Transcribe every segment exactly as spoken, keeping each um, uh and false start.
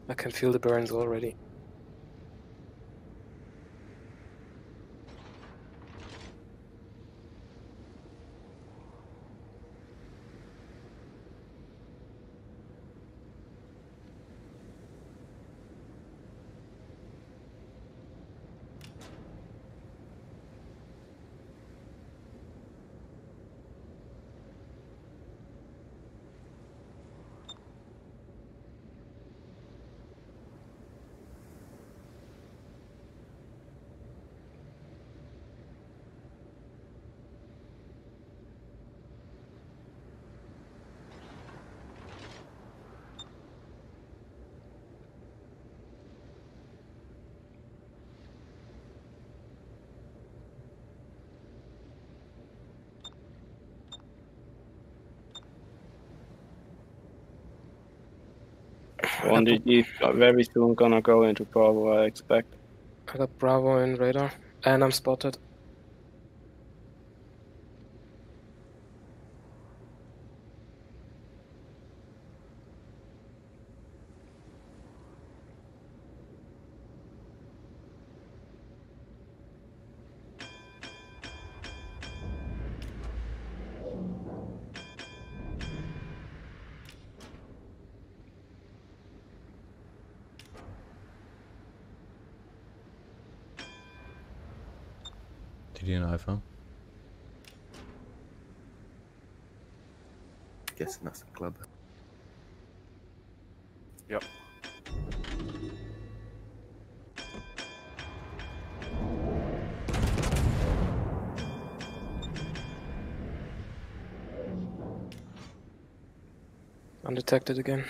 I can feel the burns already. One D G very soon gonna go into Bravo, I expect. I got Bravo in radar, and I'm spotted. T D in Alpha. Guessing that's the club. Yep. Undetected again.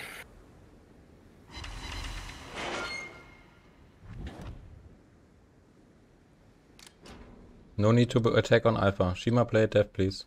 No need to attack on Alpha. Shima, play it dev, please.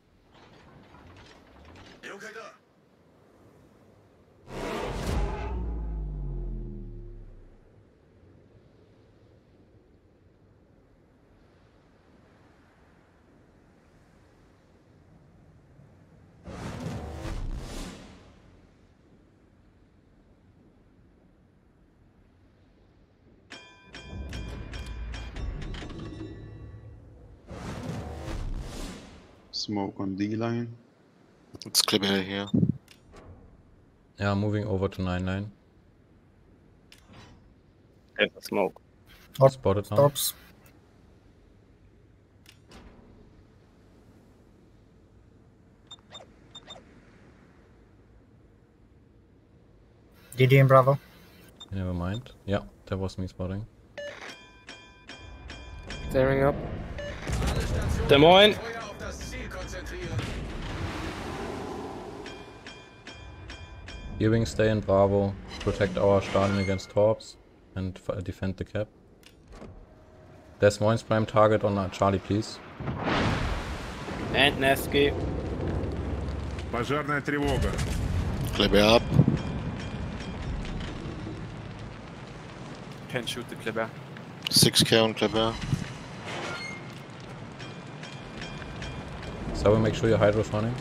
Smoke on D line. It's clear here. Yeah, moving over to nine nine. Get the smoke. Up, Spotted now. stops. D D in Bravo. Never mind. Yeah, that was me spotting. Staring up. Des Moines! Gearing, stay in Bravo. Protect our Stalin against Torps. And f defend the cap. Des Moines prime target on Charlie, please. And Nesky. Пожарная тревога. Clear up. Can shoot the Kleber. six K on clear. So make sure your Hydro's running.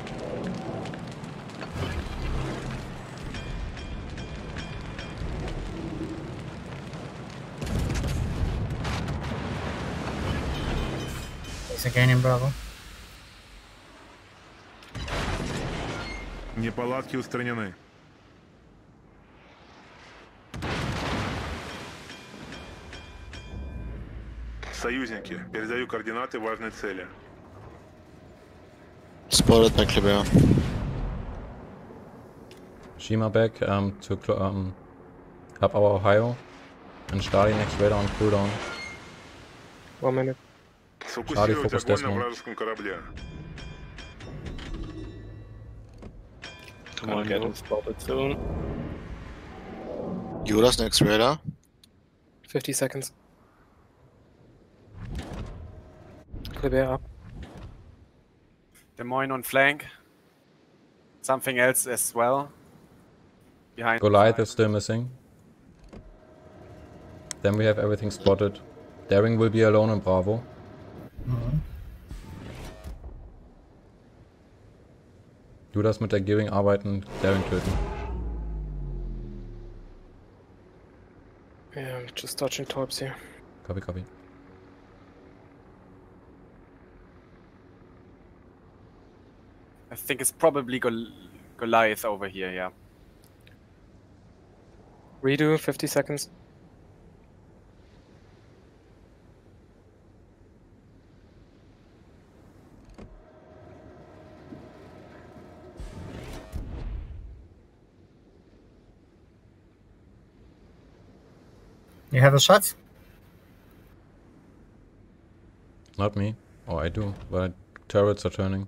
He's again in Bravo. Неполадки устранены. Союзники, передаю координаты важной цели. Spotted by clear. Shima back um, to um, help our Ohio. And Stali next radar on cooldown. One minute. Сфокусировать focus огонь на Desmond. вражеском корабле. Come on, getting spotted soon. Judas next radar. fifty seconds. Clear up. Des Moines on flank. Something else as well. Behind. Goliath is still missing. Then we have everything spotted. Daring will be alone in Bravo. Mhm. Judas mit der Gearing arbeiten, Daring töten. Yeah, I'm just dodging torps here. Copy, copy. I think it's probably Gol Goliath over here, yeah. Redo, fifty seconds. You have a shot? Not me. Oh, I do, but turrets are turning.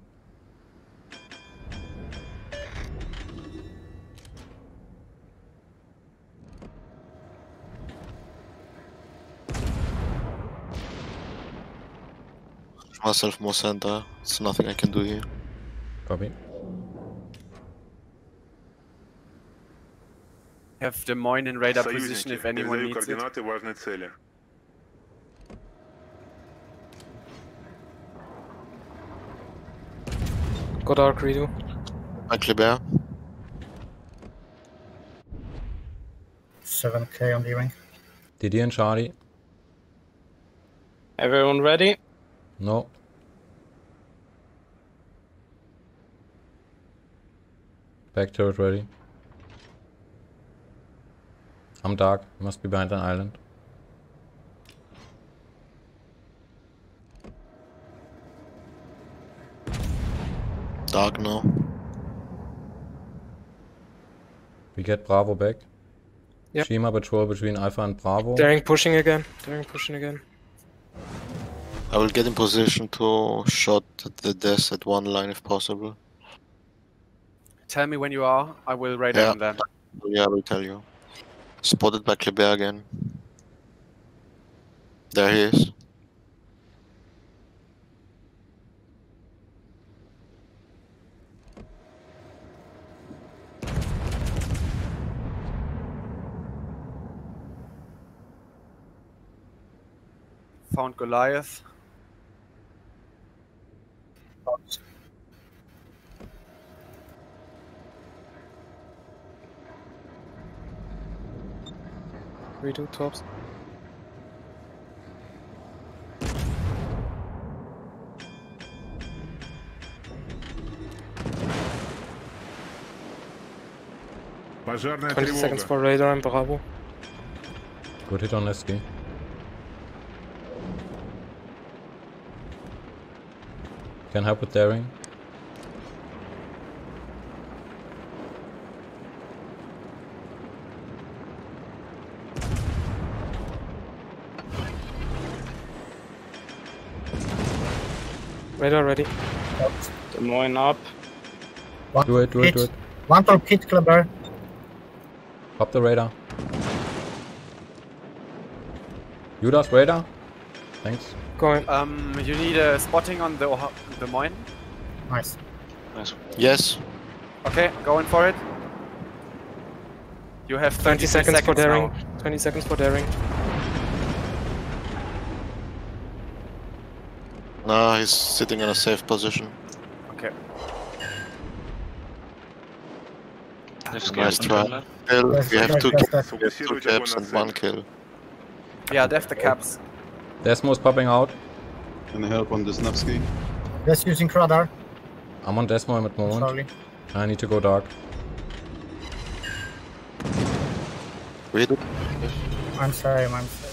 Myself more center. It's nothing I can do here. Copy. Have Des Moines in radar position Союзники, if anyone передаю needs it. координаты важной цели. Go dark, redo. Back Kleber. seven K on D-Ring. D D and Charlie. Everyone ready? No. Back turret ready. I'm dark. Must be behind an island. Dark now. We get Bravo back. Yep. Shima patrol between Alpha and Bravo. Daring pushing again. Daring pushing again. I will get in position to shot at the death at one line if possible. Tell me when you are, I will radar Yeah. him then. Yeah, I will tell you. Spotted by Kleber again. There he is. Found Goliath. Redo, torps. Пожарная twenty seconds тревога. for radar and Bravo. Good hit on Nesky. Can help with daring. Radar ready. Des Moines up. One Do it, do it, hit. do it. One top hit, Kleber. Pop the radar. Judas radar. Thanks. Going. Um, you need a spotting on the Oha- Des Moines. Nice. Yes. Okay, going for it. You have twenty seconds, for now. daring. twenty seconds for daring. No, he's sitting in a safe position. Okay. Nice try. Kill. Yes, We have yes, two, yes, kills. yes. We have two Фокусируйте огонь caps на and цель. one kill. Yeah, they have the caps. Desmo's popping out. Can I help on this Nevsky? Just using radar. I'm on Desmo at the moment. Slowly. I need to go dark. Read it. I'm sorry, I'm sorry.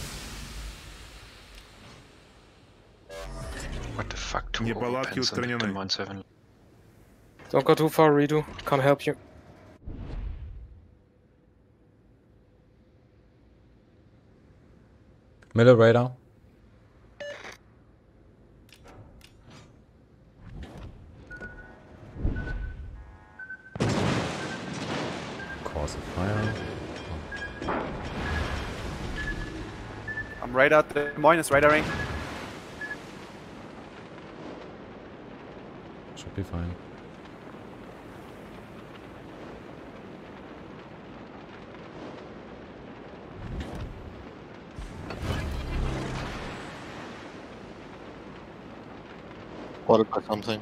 What the fuck? Two Неполадки pens on the устранены. one seven. Don't go too far, redo. Can't help you. Middle radar. Cause of fire. I'm radar. Des Moines is radaring. Should be fine. Spotted by something.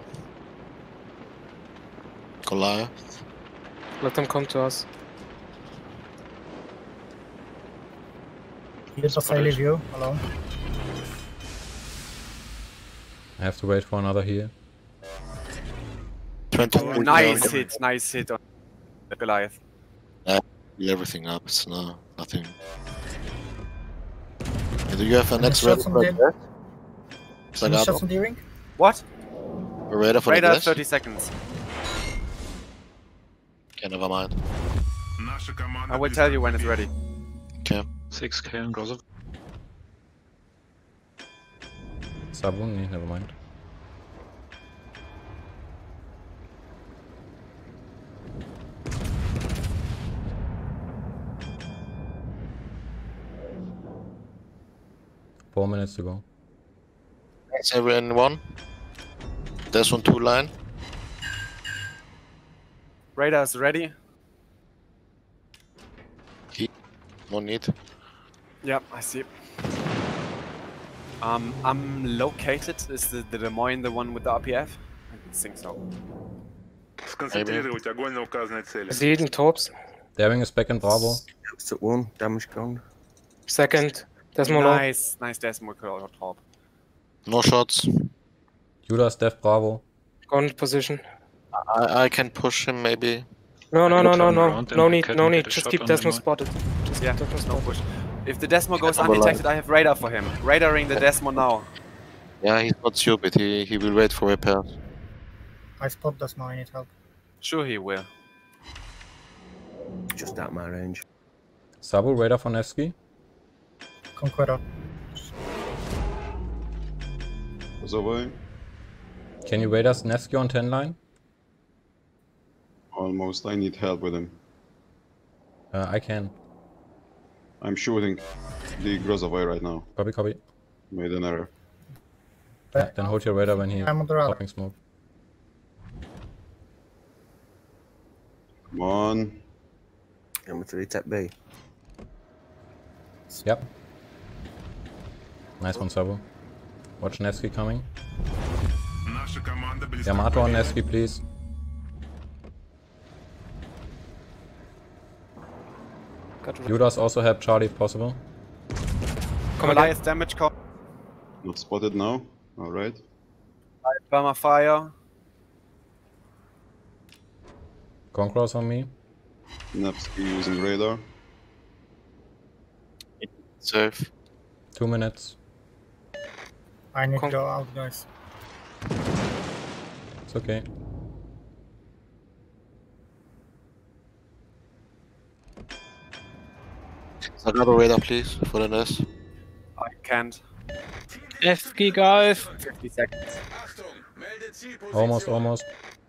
Goliath. Let them come to us. Here, just I leave you alone. I have to wait for another heal. twenty Oh, nice hit, nice hit on the Goliath. everything up. It's no nothing. Yeah, do you have a Any next radar shots on for the- the Any Zagato? shots on the ring? What? A radar for Radar the thirty death? seconds. Okay, never mind. Наша команда I will близко tell к you when it's победе. ready. Okay. six K on Grozov. Sabu? Nee, never mind. Four minutes to go. Is everyone one? There's one two line. Radar's ready. No need. Yep, I see. Um, I'm located. Is the, the Des Moines the one with the R P F? I think so. Сконцентрировать огонь на указанной цели. Siegen Torps. Daring is back in Bravo. It's at one, damage gone. Second. Desmo low. Nice, nice Desmo kill on top. No shots. Judas, Death, Bravo. Gone position. I I can push him maybe. No, no, no, no, turn no. around No and need, Cat no and need. get a Just shot keep on Desmo Des Moines. spotted. Just Yeah, keep Desmo no spotted. push. If the Desmo goes I'm alive. undetected, I have radar for him. Radaring the Desmo now. Yeah, he's not stupid. He he will wait for repairs. I spot this now, I need help. Sure he will. Just out my range. Sabu, radar for Nevsky. Conqueror. Was away. Can you raid us Nevsky on ten line? Almost. I need help with him. Uh, I can. I'm shooting the Grozovoi right now. Copy, copy. Made an error. Yeah, then hold your radar when he I'm on the radar. popping smoke. Come on. I'm to retake B. Yep. Nice one, Sabu. Watch Nevsky coming. Наша команда близко к Yamato on победе. Nevsky, please. Got rid- Judas also help Charlie if possible. Come again. Goliath damage call. Not spotted now. Alright. Burma fire. Conquerors on me. Nevsky using radar. Safe. Two minutes. I need Con- to go out, guys. It's okay. Zagato radar, please, for the nest. I can't. F G guys. fifty seconds. Almost, almost.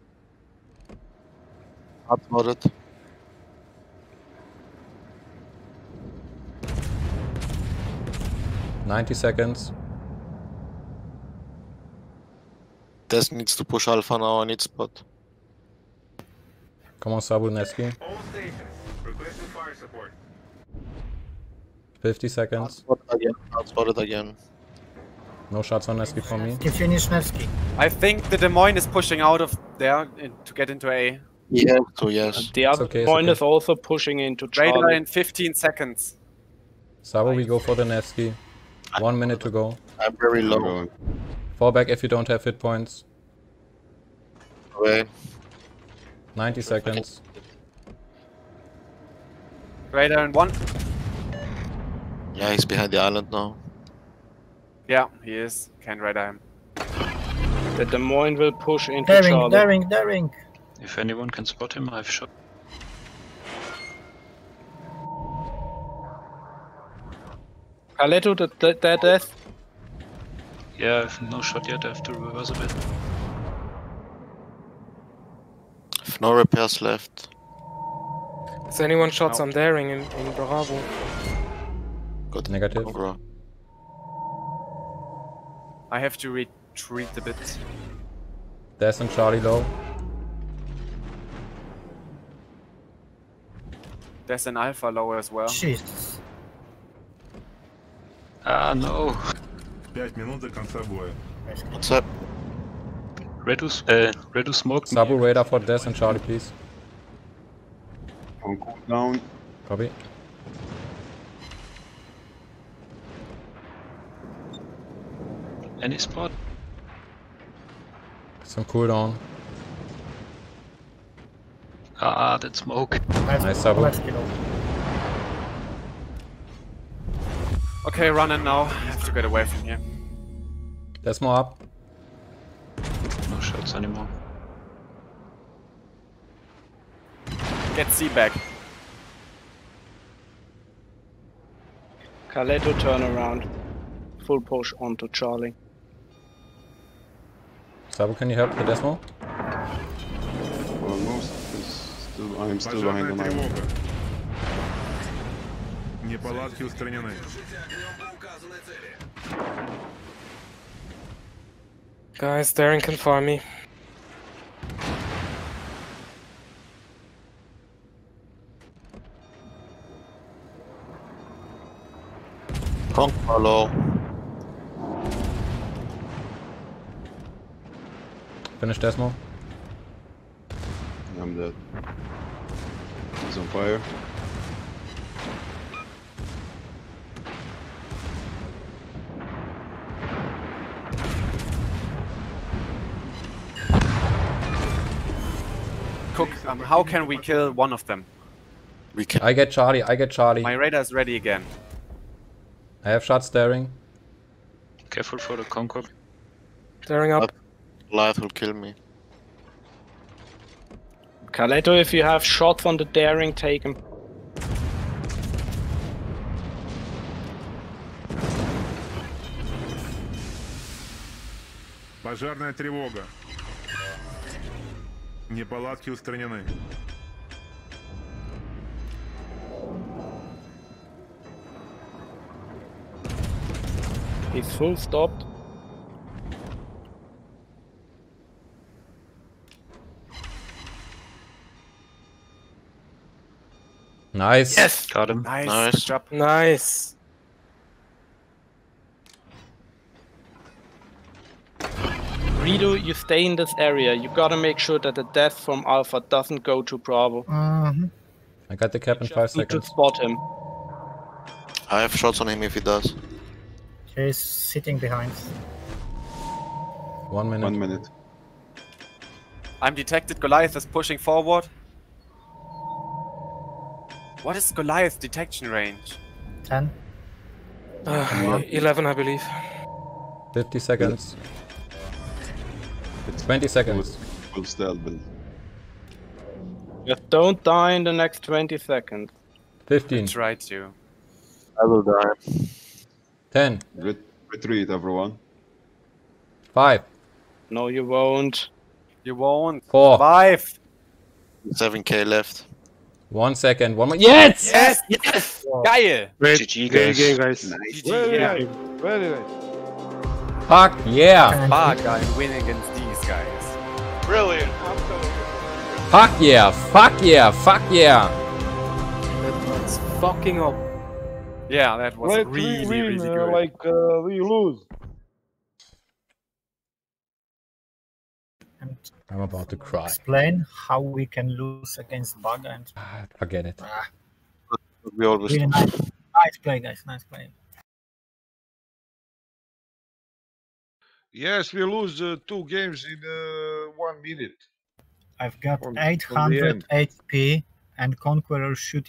Hard spotted. ninety seconds. Des needs to push alpha now. I need spot. Come on, Sabu, Nevsky. All stations. Requesting fire support. fifty Hard seconds. spotted again. Hard spotted again. No shots on Nevsky from me. You finish Nevsky. I think the Des Moines is pushing out of there in, to get into A. Yeah, so yes. The other okay, it's point okay. is also pushing into Radar Charlie. in fifteen seconds. Sabu, we go for the Nevsky. One minute to go. I'm very I'm low. going. Fall back if you don't have hit points. Away. ninety seconds. Radar in one. Yeah, he's behind the island now. Yeah, he is. Can't radar him. The Des Moines will push into Daring, Charlie. daring, daring. If anyone can spot him, I've shot. Carletto, the, the, the death. Yeah, I've no shot yet. I have to reverse a bit. If no repairs left. Is anyone shots No. on Daring in, in Bravo? Good. Negative. Conqueror. I have to retreat a bit. Des and Charlie low. There's an Alpha lower as well. Jesus. Ah, no. Пять минут до конца боя. What's up? Redus, uh, Redus smoke. me. Sabu, radar for Des and Charlie, please. On cooldown. Copy. Any spot? Some cooldown. Ah, that smoke. Nice, Sabu. Let's kill. Okay, run in now. I have to get away from here. There's more up. No shots anymore. Get C back. Kaleto turn around. Full push onto Charlie. Sabu, can you help the Desmo? Almost. It's still, I'm still behind Пожарная the line. тревога. Неполадки устранены. Guys, Darren can farm me. Conqueror low. Finish Desmo. I'm dead. He's on fire. Cook, um, how can we kill one of them? We can. I get Charlie, I get Charlie. My radar is ready again. I have shots staring. Careful for the Concord. Daring up. Light will kill me. Kaleto, if you have shots on the daring, take him. Пожарная тревога. Неполадки устранены. He's full stopped. Nice. Yes! Got him. Nice, Nice. good job. Nice. Rido, you stay in this area. You gotta make sure that the death from Alpha doesn't go to Bravo. Mm-hmm. I got the cap in five Need to seconds. spot him. I have shots on him if he does. He's sitting behind. One minute. One minute. I'm detected. Goliath is pushing forward. What is Goliath's detection range? ten. Uh, eleven, I believe. fifty seconds. It's twenty seconds. full stealth build. Just don't die in the next twenty seconds. fifteen. Try to. I will die. ten. Ret retreat, everyone. five. No, you won't. You won't. four. Five. seven K left. one second. One more. Yes! Yes! Yes! Geil! G G guys. G G, yeah. Fuck yeah! Fuck, I'm winning against these guys. Brilliant. Fuck yeah! Fuck yeah! Fuck yeah! That was fucking up. Yeah, that was Let really, we win, really uh, good. like uh, we lose. And I'm about to cry. explain how we can lose against Bug and Ah, forget it. ah, We always really nice. Nice play, guys. Nice play. Yes, we lose uh, two games in uh, one minute. I've got On- on the eight hundred end. H P and Conqueror shooting